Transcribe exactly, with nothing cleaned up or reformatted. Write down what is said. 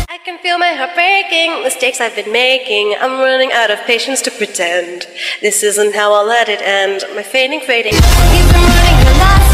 I can feel my heart breaking, mistakes I've been making. I'm running out of patience to pretend. This isn't how I'll let it end. My fading, fading. Keep from running your last